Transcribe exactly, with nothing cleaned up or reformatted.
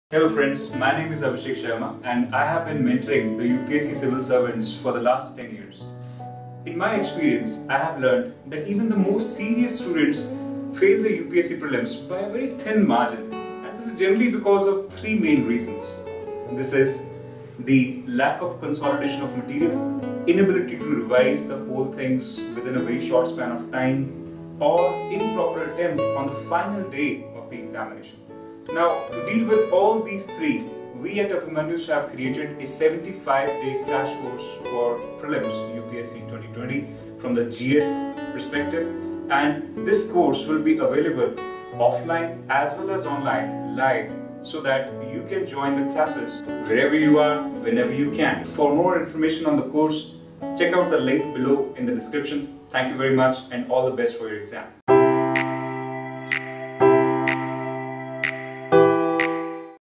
Hello friends, my name is Abhishek Sharma and I have been mentoring the U P S C civil servants for the last ten years. In my experience, I have learned that even the most serious students fail the U P S C prelims by a very thin margin, and this is generally because of three main reasons. This is the lack of consolidation of material, inability to revise the whole things within a very short span of time, or improper attempt on the final day of the examination. Now, to deal with all these three, we at Abhimanyu have created a seventy-five day crash course for prelims U P S C twenty twenty from the G S perspective, and this course will be available offline as well as online live, so that you can join the classes wherever you are, whenever you can. For more information on the course, check out the link below in the description. Thank you very much and all the best for your exam.